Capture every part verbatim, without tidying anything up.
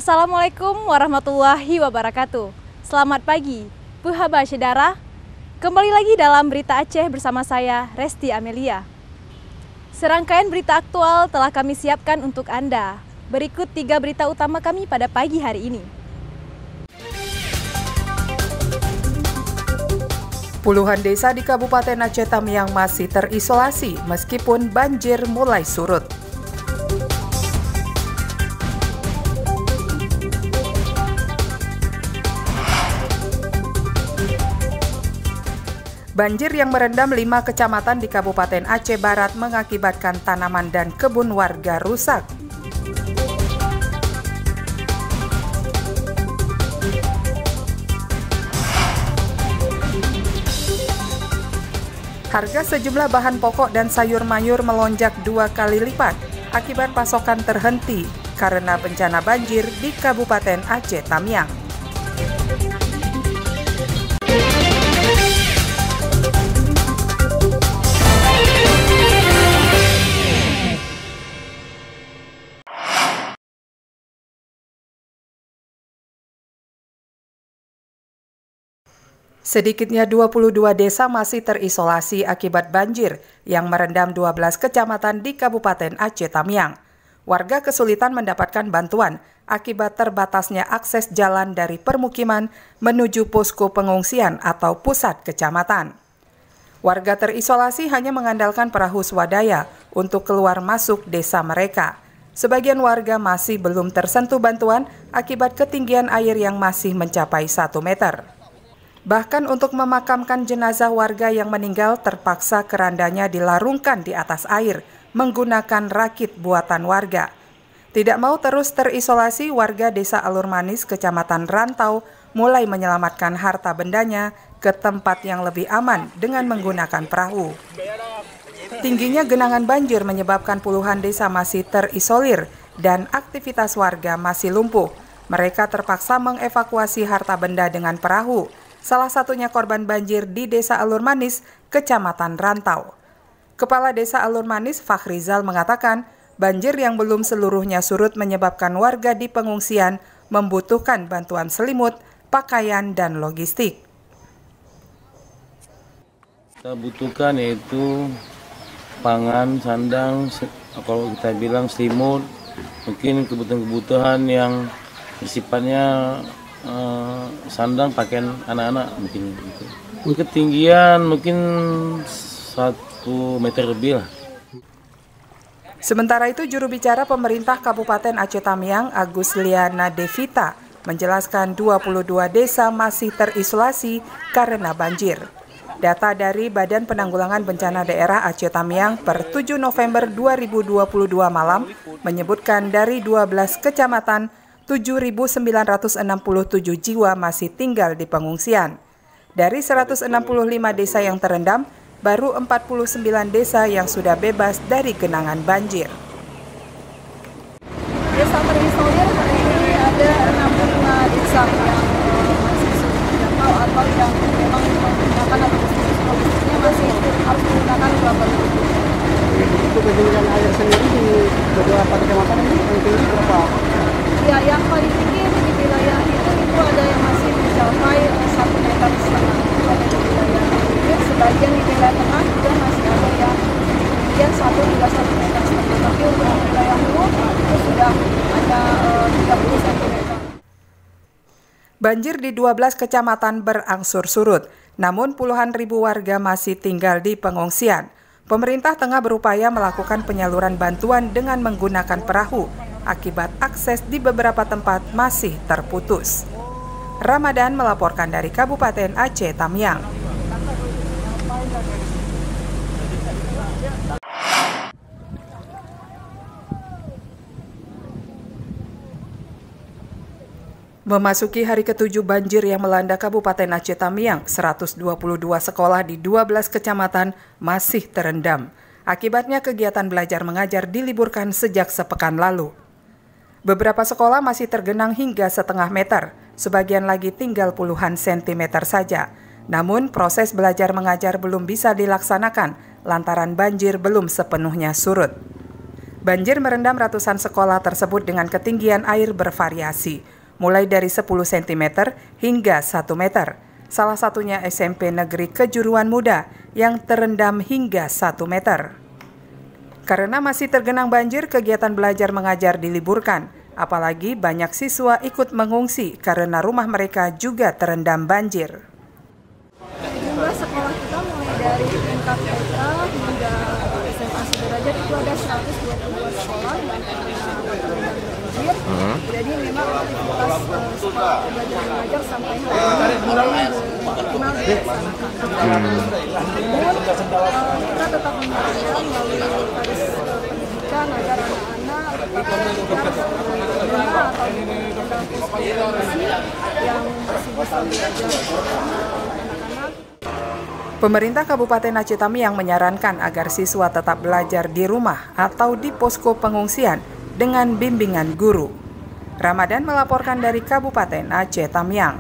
Assalamualaikum warahmatullahi wabarakatuh. Selamat pagi, Puhaba Syedara. Kembali lagi dalam Berita Aceh bersama saya, Resti Amelia. Serangkaian berita aktual telah kami siapkan untuk Anda. Berikut tiga berita utama kami pada pagi hari ini. Puluhan desa di Kabupaten Aceh Tamiang masih terisolasi meskipun banjir mulai surut. Banjir yang merendam lima kecamatan di Kabupaten Aceh Barat mengakibatkan tanaman dan kebun warga rusak. Harga sejumlah bahan pokok dan sayur mayur melonjak dua kali lipat akibat pasokan terhenti karena bencana banjir di Kabupaten Aceh Tamiang. Sedikitnya dua puluh dua desa masih terisolasi akibat banjir yang merendam dua belas kecamatan di Kabupaten Aceh Tamiang. Warga kesulitan mendapatkan bantuan akibat terbatasnya akses jalan dari permukiman menuju posko pengungsian atau pusat kecamatan. Warga terisolasi hanya mengandalkan perahu swadaya untuk keluar masuk desa mereka. Sebagian warga masih belum tersentuh bantuan akibat ketinggian air yang masih mencapai satu meter. Bahkan untuk memakamkan jenazah warga yang meninggal terpaksa kerandanya dilarungkan di atas air menggunakan rakit buatan warga. Tidak mau terus terisolasi, warga desa Alur Manis, Kecamatan Rantau mulai menyelamatkan harta bendanya ke tempat yang lebih aman dengan menggunakan perahu. Tingginya genangan banjir menyebabkan puluhan desa masih terisolir dan aktivitas warga masih lumpuh. Mereka terpaksa mengevakuasi harta benda dengan perahu. Salah satunya korban banjir di Desa Alur Manis, Kecamatan Rantau. Kepala Desa Alur Manis, Fakhrizal, mengatakan banjir yang belum seluruhnya surut menyebabkan warga di pengungsian membutuhkan bantuan selimut, pakaian, dan logistik. Kita butuhkan yaitu pangan, sandang, kalau kita bilang selimut, mungkin kebutuhan-kebutuhan yang sifatnya Uh, sandang pakaian anak-anak mungkin gitu. Ketinggian mungkin satu meter lebih lah. Sementara itu juru bicara pemerintah Kabupaten Aceh Tamiang, Agus Liana Devita, menjelaskan dua puluh dua desa masih terisolasi karena banjir. Data dari Badan Penanggulangan Bencana Daerah Aceh Tamiang per tujuh November dua ribu dua puluh dua malam menyebutkan dari dua belas kecamatan tujuh ribu sembilan ratus enam puluh tujuh jiwa masih tinggal di pengungsian. Dari seratus enam puluh lima desa yang terendam, baru empat puluh sembilan desa yang sudah bebas dari genangan banjir. Desa terisolir hari ini ada enam puluh lima desa yang masih sulit dijangkau atau yang memang menggunakan atau logistiknya masih harus menggunakan perahu. Itu ketinggian air sendiri di beberapa kecamatan ini yang tinggi berapa? Ya, yang paling tinggi di wilayah itu itu ada yang masih mencapai satu meter setengah. Ada di wilayah pinggir, sebagian di wilayah tengah juga masih ada yang ketinggian satu hingga satu meter setengah. Tapi untuk wilayah hulu itu sudah ada tiga puluh sentimeter. Banjir di dua belas kecamatan berangsur surut, namun puluhan ribu warga masih tinggal di pengungsian. Pemerintah tengah berupaya melakukan penyaluran bantuan dengan menggunakan perahu, akibat akses di beberapa tempat masih terputus. Ramadan melaporkan dari Kabupaten Aceh Tamiang. Memasuki hari ketujuh banjir yang melanda Kabupaten Aceh Tamiang, seratus dua puluh dua sekolah di dua belas kecamatan masih terendam. Akibatnya kegiatan belajar mengajar diliburkan sejak sepekan lalu. Beberapa sekolah masih tergenang hingga setengah meter, sebagian lagi tinggal puluhan sentimeter saja. Namun proses belajar mengajar belum bisa dilaksanakan lantaran banjir belum sepenuhnya surut. Banjir merendam ratusan sekolah tersebut dengan ketinggian air bervariasi, mulai dari sepuluh sentimeter hingga satu meter. Salah satunya S M P Negeri Kejuruan Muda yang terendam hingga satu meter. Karena masih tergenang banjir, kegiatan belajar mengajar diliburkan. Apalagi banyak siswa ikut mengungsi karena rumah mereka juga terendam banjir. Jumlah sekolah kita mulai dari tingkat T K hingga S M A sederajat itu ada seratus dua puluh dua sekolah yang terendam banjir. Hmm. Jadi memang aktivitas uh, sekolah belajar mengajar sampai hari ini belum maksimal dilaksanakan. Namun uh, kita tetap menyarankan melalui Dinas Pendidikan agar anak-anak tetap berguna atau dalam posko yang masih bisa belajar. Pemerintah Kabupaten Aceh Tamiang menyarankan agar siswa tetap belajar di rumah atau di posko pengungsian dengan bimbingan guru. Ramadan melaporkan dari Kabupaten Aceh Tamiang.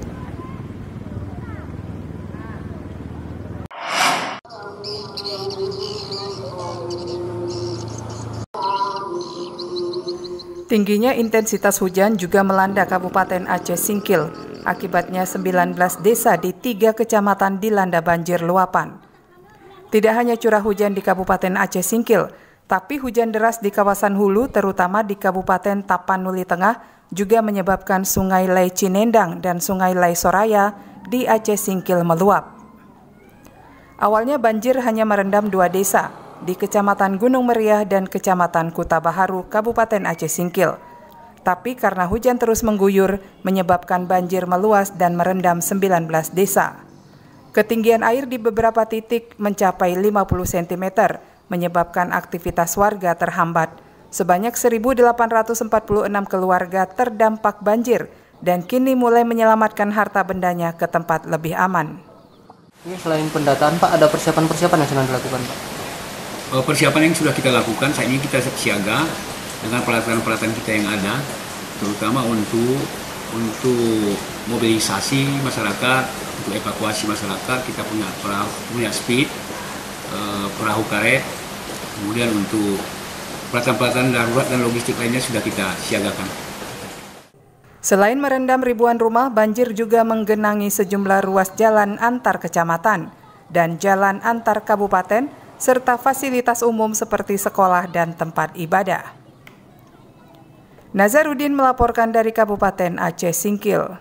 Tingginya intensitas hujan juga melanda Kabupaten Aceh Singkil. Akibatnya sembilan belas desa di tiga kecamatan dilanda banjir luapan. Tidak hanya curah hujan di Kabupaten Aceh Singkil, tapi hujan deras di kawasan hulu terutama di Kabupaten Tapanuli Tengah juga menyebabkan Sungai Lai Cinendang dan Sungai Lai Soraya di Aceh Singkil meluap. Awalnya banjir hanya merendam dua desa, di Kecamatan Gunung Meriah dan Kecamatan Kuta Baharu, Kabupaten Aceh Singkil. Tapi karena hujan terus mengguyur, menyebabkan banjir meluas dan merendam sembilan belas desa. Ketinggian air di beberapa titik mencapai lima puluh sentimeter, menyebabkan aktivitas warga terhambat. Sebanyak seribu delapan ratus empat puluh enam keluarga terdampak banjir dan kini mulai menyelamatkan harta bendanya ke tempat lebih aman. Ini selain pendataan, Pak, ada persiapan-persiapan yang sedang dilakukan, Pak? Persiapan yang sudah kita lakukan, saat ini kita siaga dengan peralatan-peralatan kita yang ada, terutama untuk untuk mobilisasi masyarakat, untuk evakuasi masyarakat. Kita punya perahu, punya speed, eh, perahu karet, kemudian untuk peralatan-peralatan darurat dan logistik lainnya sudah kita siagakan. Selain merendam ribuan rumah, banjir juga menggenangi sejumlah ruas jalan antar kecamatan dan jalan antar kabupaten, serta fasilitas umum seperti sekolah dan tempat ibadah. Nazarudin melaporkan dari Kabupaten Aceh Singkil.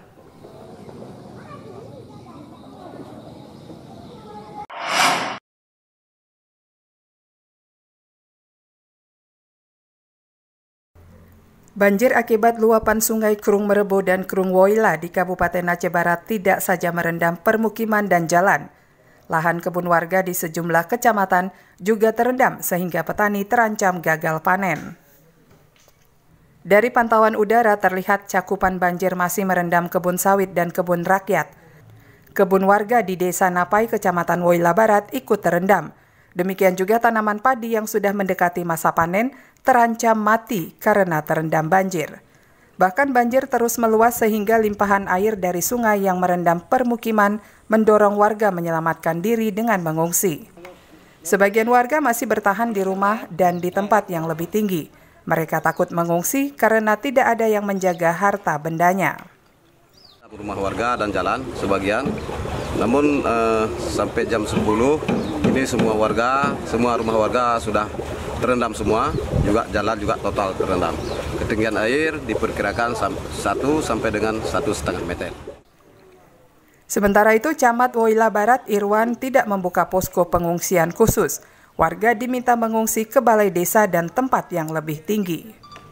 Banjir akibat luapan Sungai Krung Merebo dan Krung Woila di Kabupaten Aceh Barat tidak saja merendam permukiman dan jalan. Lahan kebun warga di sejumlah kecamatan juga terendam sehingga petani terancam gagal panen. Dari pantauan udara terlihat cakupan banjir masih merendam kebun sawit dan kebun rakyat. Kebun warga di Desa Napai, Kecamatan Woila Barat ikut terendam. Demikian juga tanaman padi yang sudah mendekati masa panen terancam mati karena terendam banjir. Bahkan banjir terus meluas sehingga limpahan air dari sungai yang merendam permukiman mendorong warga menyelamatkan diri dengan mengungsi. Sebagian warga masih bertahan di rumah dan di tempat yang lebih tinggi. Mereka takut mengungsi karena tidak ada yang menjaga harta bendanya. Rumah warga dan jalan sebagian, namun eh, sampai jam sepuluh ini semua warga, semua rumah warga sudah terendam semua, juga jalan juga total terendam. Ketinggian air diperkirakan satu sampai dengan satu setengah meter. Sementara itu, Camat Woila Barat Irwan tidak membuka posko pengungsian khusus. Warga diminta mengungsi ke balai desa dan tempat yang lebih tinggi.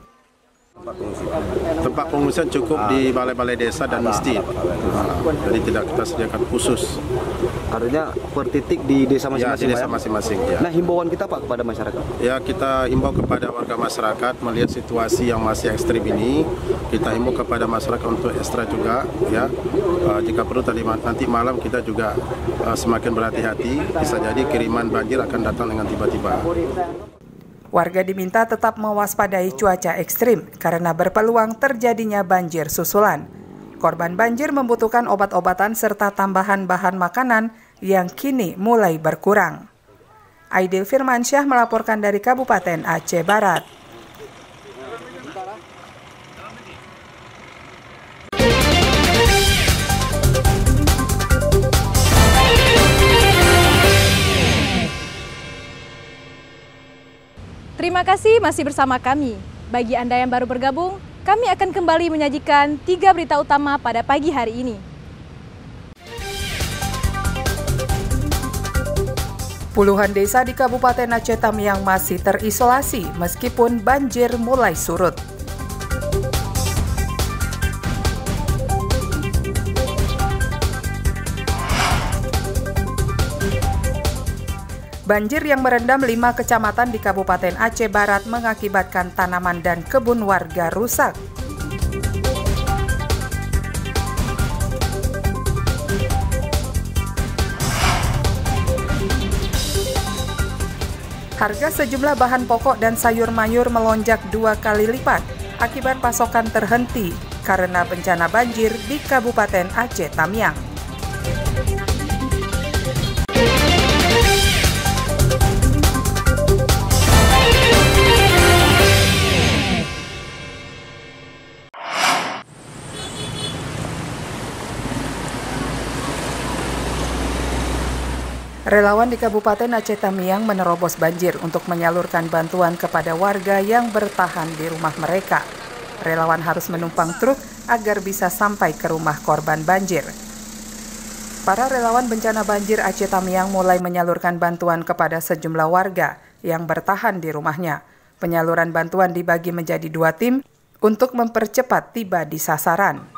Tempat pengungsian cukup di balai-balai desa dan masjid. Jadi tidak kita sediakan khusus. Artinya per titik di desa masing-masing. Ya, di desa masing-masing. Ya. Nah, himbauan kita, Pak, kepada masyarakat. Ya, kita himbau kepada warga masyarakat melihat situasi yang masih ekstrim ini. Kita himbau kepada masyarakat untuk ekstra juga, ya. Uh, jika perlu tadi nanti malam kita juga uh, semakin berhati-hati. Bisa jadi kiriman banjir akan datang dengan tiba-tiba. Warga diminta tetap mewaspadai cuaca ekstrim karena berpeluang terjadinya banjir susulan. Korban banjir membutuhkan obat-obatan serta tambahan bahan makanan yang kini mulai berkurang. Aidil Firmansyah melaporkan dari Kabupaten Aceh Barat. Terima kasih masih bersama kami. Bagi Anda yang baru bergabung, kami akan kembali menyajikan tiga berita utama pada pagi hari ini. Puluhan desa di Kabupaten Aceh Tamiang masih terisolasi meskipun banjir mulai surut. Banjir yang merendam lima kecamatan di Kabupaten Aceh Barat mengakibatkan tanaman dan kebun warga rusak. Harga sejumlah bahan pokok dan sayur mayur melonjak dua kali lipat akibat pasokan terhenti karena bencana banjir di Kabupaten Aceh Tamiang. Relawan di Kabupaten Aceh Tamiang menerobos banjir untuk menyalurkan bantuan kepada warga yang bertahan di rumah mereka. Relawan harus menumpang truk agar bisa sampai ke rumah korban banjir. Para relawan bencana banjir Aceh Tamiang mulai menyalurkan bantuan kepada sejumlah warga yang bertahan di rumahnya. Penyaluran bantuan dibagi menjadi dua tim untuk mempercepat tiba di sasaran.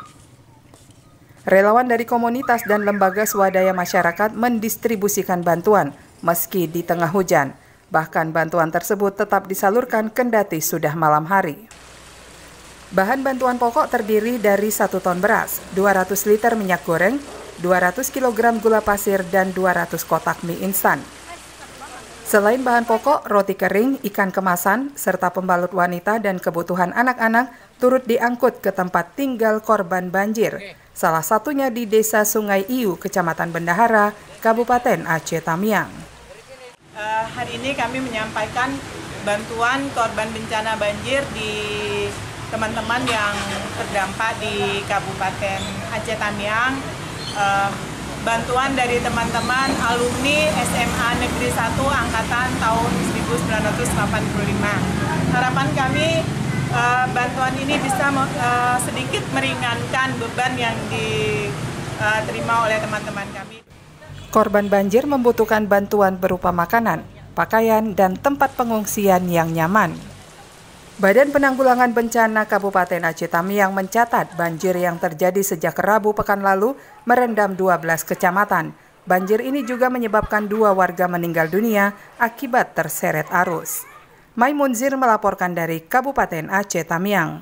Relawan dari komunitas dan lembaga swadaya masyarakat mendistribusikan bantuan meski di tengah hujan. Bahkan bantuan tersebut tetap disalurkan kendati sudah malam hari. Bahan bantuan pokok terdiri dari satu ton beras, dua ratus liter minyak goreng, dua ratus kilogram gula pasir, dan dua ratus kotak mie instan. Selain bahan pokok, roti kering, ikan kemasan, serta pembalut wanita dan kebutuhan anak-anak turut diangkut ke tempat tinggal korban banjir. Salah satunya di Desa Sungai Iu, Kecamatan Bendahara, Kabupaten Aceh Tamiang. Uh, hari ini kami menyampaikan bantuan korban bencana banjir di teman-teman yang terdampak di Kabupaten Aceh Tamiang. Uh, bantuan dari teman-teman alumni S M A Negeri satu Angkatan tahun seribu sembilan ratus delapan puluh lima. Harapan kami Uh, bantuan ini bisa uh, sedikit meringankan beban yang diterima uh, oleh teman-teman kami. Korban banjir membutuhkan bantuan berupa makanan, pakaian, dan tempat pengungsian yang nyaman. Badan Penanggulangan Bencana Kabupaten Aceh Tamiang mencatat banjir yang terjadi sejak Rabu pekan lalu merendam dua belas kecamatan. Banjir ini juga menyebabkan dua warga meninggal dunia akibat terseret arus. Mai Munzir melaporkan dari Kabupaten Aceh Tamiang.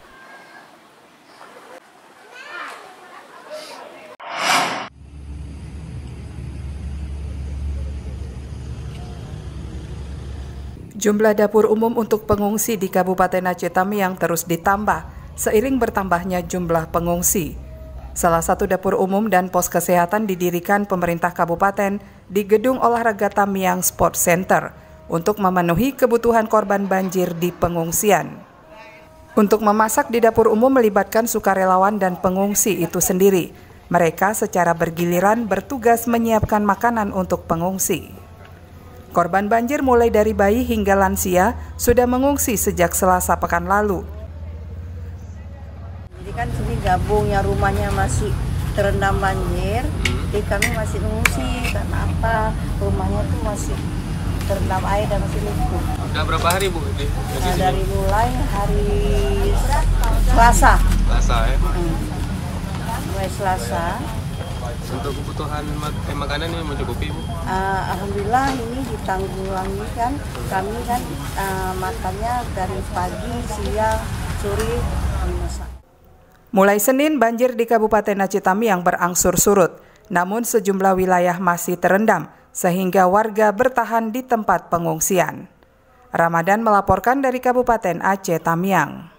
Jumlah dapur umum untuk pengungsi di Kabupaten Aceh Tamiang terus ditambah seiring bertambahnya jumlah pengungsi. Salah satu dapur umum dan pos kesehatan didirikan pemerintah kabupaten di Gedung Olahraga Tamiang Sport Center untuk memenuhi kebutuhan korban banjir di pengungsian. Untuk memasak di dapur umum melibatkan sukarelawan dan pengungsi itu sendiri. Mereka secara bergiliran bertugas menyiapkan makanan untuk pengungsi. Korban banjir mulai dari bayi hingga lansia sudah mengungsi sejak Selasa pekan lalu. Jadi kan sini gabung yang rumahnya masih terendam banjir, jadi kami masih mengungsi karena apa? Rumahnya tuh masih terendam air dan masih lumpuh. Udah berapa hari Bu? Di, nah, dari mulai hari Selasa. Selasa ya? Hmm. Mulai Selasa. Untuk kebutuhan mak eh, makanan ini mencukupi Bu? Uh, Alhamdulillah ini ditanggulangi kan. Kami kan uh, makannya dari pagi, siang, sore, masak. Mulai Senin banjir di Kabupaten Aceh Tamiang berangsur surut. Namun sejumlah wilayah masih terendam, sehingga warga bertahan di tempat pengungsian. Ramadan melaporkan dari Kabupaten Aceh Tamiang.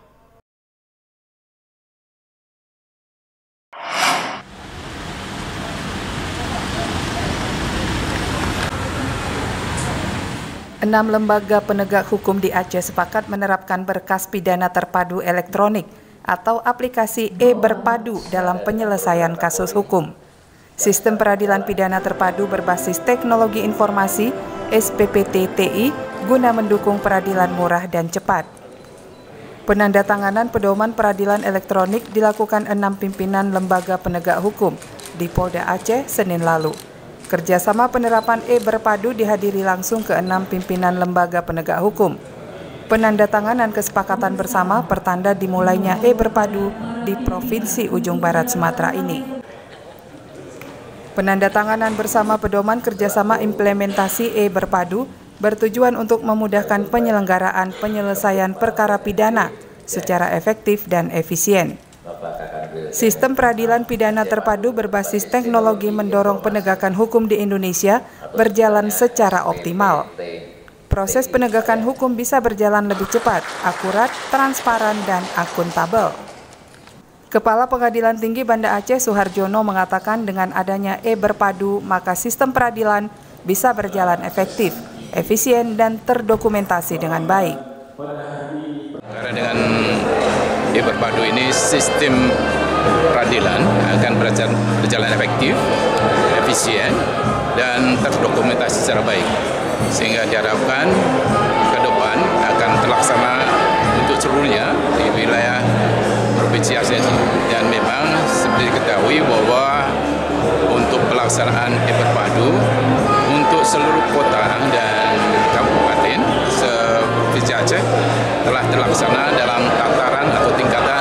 Enam lembaga penegak hukum di Aceh sepakat menerapkan berkas pidana terpadu elektronik atau aplikasi e-berpadu dalam penyelesaian kasus hukum. Sistem peradilan pidana terpadu berbasis teknologi informasi S P P T T I guna mendukung peradilan murah dan cepat. Penandatanganan pedoman peradilan elektronik dilakukan enam pimpinan lembaga penegak hukum di Polda Aceh Senin lalu. Kerjasama penerapan e-berpadu dihadiri langsung ke enam pimpinan lembaga penegak hukum. Penandatanganan kesepakatan bersama pertanda dimulainya e-berpadu di Provinsi Ujung Barat Sumatera ini. Penandatanganan bersama pedoman kerjasama implementasi e-berpadu bertujuan untuk memudahkan penyelenggaraan penyelesaian perkara pidana secara efektif dan efisien. Sistem peradilan pidana terpadu berbasis teknologi mendorong penegakan hukum di Indonesia berjalan secara optimal. Proses penegakan hukum bisa berjalan lebih cepat, akurat, transparan, dan akuntabel. Kepala Pengadilan Tinggi Banda Aceh Suharjono mengatakan dengan adanya e-berpadu, maka sistem peradilan bisa berjalan efektif, efisien, dan terdokumentasi dengan baik. Karena dengan e-berpadu ini sistem peradilan akan berjalan, berjalan efektif, efisien, dan terdokumentasi secara baik. Sehingga diharapkan ke depan akan terlaksana untuk seluruhnya di wilayah Provinsi Aceh. Dan memang seperti diketahui bahwa untuk pelaksanaan e-berpadu untuk seluruh kota dan kabupaten se-Provinsi Aceh telah terlaksana dalam tataran atau tingkatan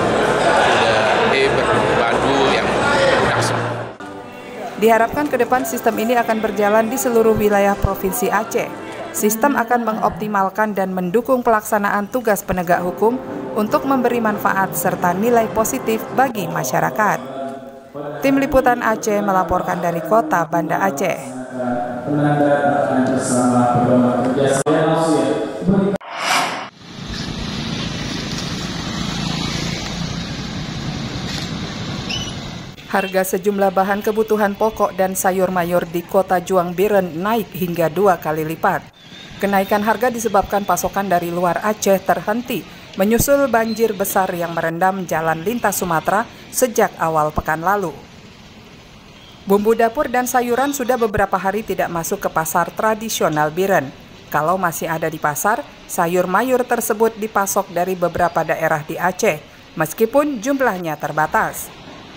e-berpadu yang langsung. Diharapkan ke depan sistem ini akan berjalan di seluruh wilayah Provinsi Aceh. Sistem akan mengoptimalkan dan mendukung pelaksanaan tugas penegak hukum untuk memberi manfaat serta nilai positif bagi masyarakat. Tim Liputan Aceh melaporkan dari Kota Banda Aceh. Harga sejumlah bahan kebutuhan pokok dan sayur mayur di Kota Juang Biren naik hingga dua kali lipat. Kenaikan harga disebabkan pasokan dari luar Aceh terhenti, menyusul banjir besar yang merendam jalan lintas Sumatera sejak awal pekan lalu. Bumbu dapur dan sayuran sudah beberapa hari tidak masuk ke pasar tradisional Biren. Kalau masih ada di pasar, sayur mayur tersebut dipasok dari beberapa daerah di Aceh, meskipun jumlahnya terbatas.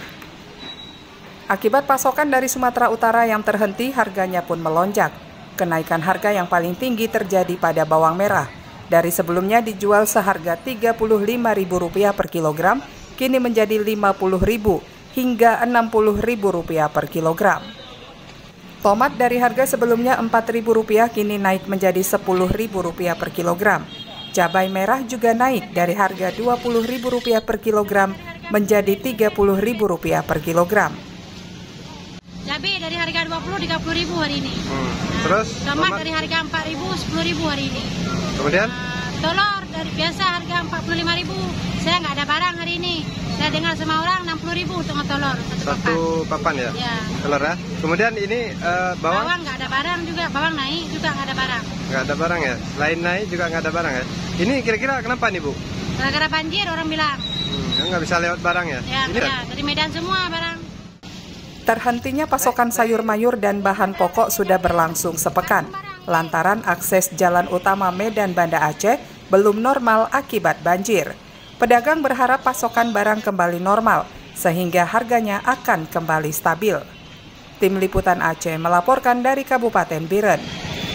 Akibat pasokan dari Sumatera Utara yang terhenti, harganya pun melonjak. Kenaikan harga yang paling tinggi terjadi pada bawang merah. Dari sebelumnya dijual seharga tiga puluh lima ribu rupiah per kilogram, kini menjadi lima puluh ribu rupiah hingga enam puluh ribu rupiah per kilogram. Tomat dari harga sebelumnya empat ribu rupiah kini naik menjadi sepuluh ribu rupiah per kilogram. Cabai merah juga naik dari harga dua puluh ribu rupiah per kilogram menjadi tiga puluh ribu rupiah per kilogram. Cabai dari harga dua puluh tiga puluh ribu hari ini. Hmm. Terus tomat, tomat dari harga empat ribu sepuluh ribu hari ini. Kemudian uh, telur dari biasa harga empat puluh lima ribu. Saya nggak ada barang hari ini. Saya dengar sama orang enam puluh ribu untuk telur satu, satu papan. papan ya? Ya. Telur ya. Kemudian ini uh, bawang? Bawang nggak ada barang juga. Bawang naik juga nggak ada barang. Nggak ada barang ya? Lain naik juga nggak ada barang ya? Ini kira-kira kenapa nih Bu? Gara-gara banjir orang bilang. Hmm, nggak bisa lewat barang ya? Ya, ini ya dari Medan semua barang. Terhentinya pasokan sayur mayur dan bahan pokok sudah berlangsung sepekan, lantaran akses jalan utama Medan Banda Aceh belum normal akibat banjir. Pedagang berharap pasokan barang kembali normal, sehingga harganya akan kembali stabil. Tim Liputan Aceh melaporkan dari Kabupaten Biren.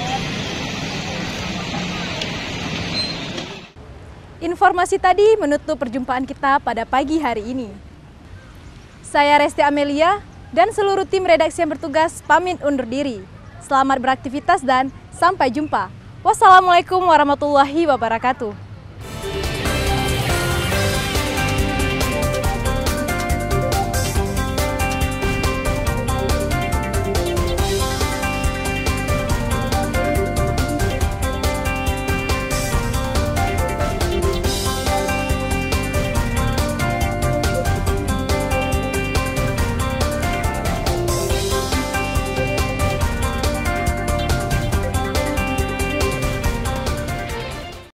Informasi tadi menutup perjumpaan kita pada pagi hari ini. Saya Resti Amelia dan seluruh tim redaksi yang bertugas pamit undur diri. Selamat beraktivitas dan sampai jumpa. Wassalamualaikum warahmatullahi wabarakatuh.